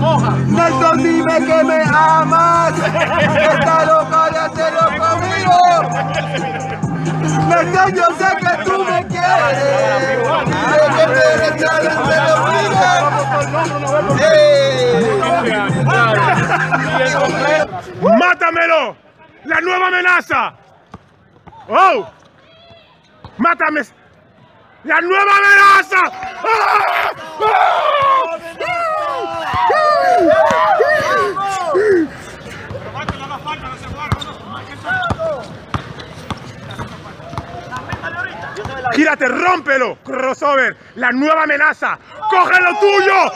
Nelson, dime que me amas. Está loca de hacerlo conmigo. Nelson, yo sé que tú me quieres. Sé que quieres estar hacerlo conmigo. ¡Mátamelo! ¡La nueva amenaza! ¡Oh! ¡Mátame! ¡La nueva amenaza! ¡Ah! ¡Gírate, rómpelo! ¡Crossover! ¡La nueva amenaza! ¡Coge lo tuyo!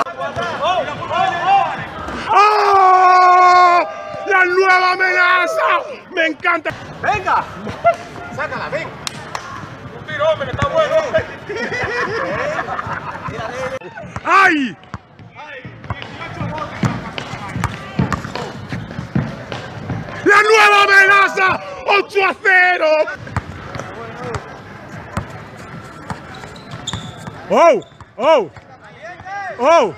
¡Oh! ¡La nueva amenaza! ¡Me encanta! ¡Venga! ¡Sácala, ven! Un tiro, hombre, que está bueno. ¡Ay! ¡La nueva amenaza! ¡8-0! ¡Oh! ¡Oh! ¡Oh!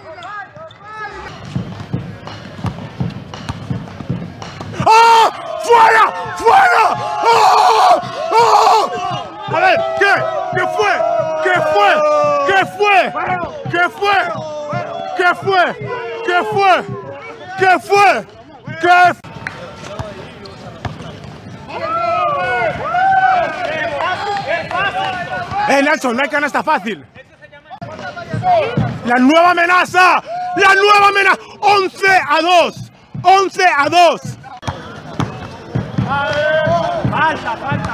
¡Oh! ¡Fuera! ¡Fuera! ¡Oh! ¡Oh! A ver, ¿qué? ¿Qué fue? ¿Qué fue? ¿Qué fue? ¿Qué fue? ¿Qué fue? ¿Qué fue? ¿Qué fue? ¿Qué fue? Nelson, no hay canasta fácil. La nueva amenaza. La nueva amenaza. 11-2. 11-2. Falta.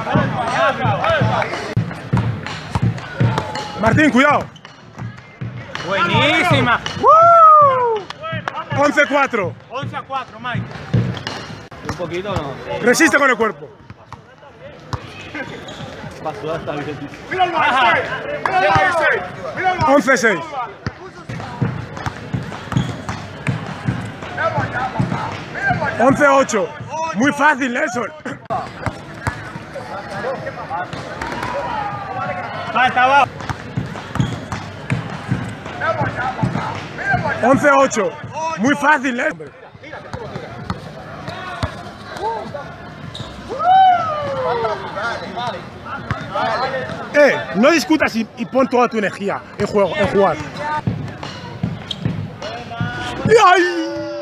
Martín, cuidado. Buenísima. 11-4. 11-4, Mike. Un poquito no. Resiste con el cuerpo. Pasó hasta bien. 11-6. 11-8. Muy fácil, Nelson. Falta abajo. 11-8. Muy fácil, Nelson. No discutas y pon toda tu energía en jugar. ¡Ay!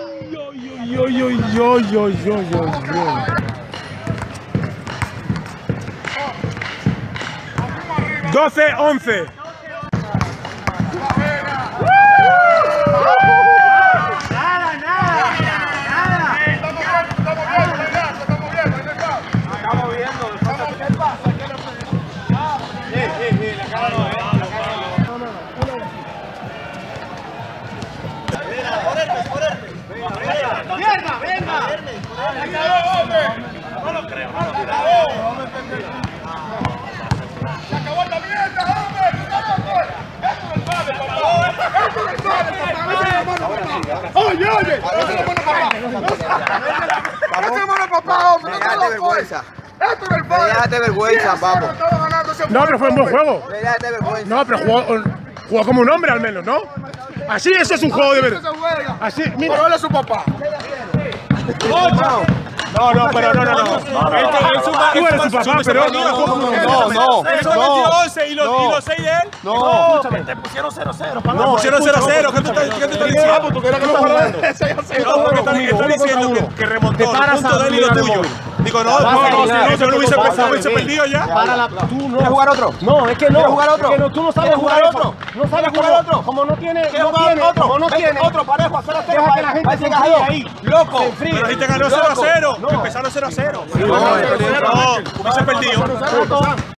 12-11. No lo creo. ¡Se acabó la mierda, hombre! ¡Esto es el padre, papá! ¡Esto es el padre, papá! ¡Oye, oye! ¡Esto es el papá! ¡Esto es papá, hombre! ¡No te vergüenza! ¡Esto es el padre! Déjate vergüenza, papo. No, pero fue un buen juego. Déjate vergüenza. No, pero jugó como un hombre al menos, ¿no? Así eso es un juego de verdad. Así, mira. Pero él es su papá. No, pero no. Tú eres su papá, pero No. Eso metió 11 y los 6 de él. No. Escúchame, te pusieron 0-0. No, pusieron 0-0. ¿Qué tú estás diciendo? tú querías que no jugando. No, porque están diciendo que remontó el punto de él y lo tuyo. Digo, no, yo no hubiese perdido ya. ¿Tú no quieres jugar otro? No, es que no. ¿Quieres jugar otro? Es que no, tú no sabes jugar otro. No sabes jugar otro? Como no tiene. ¿Quieres jugar otro? Como no tiene. Otro parejo, 0-0. Deja que la gente se enfríe ahí. Loco. Pero si te ganó 0-0. Empezaron 0-0. No, hubiese perdido.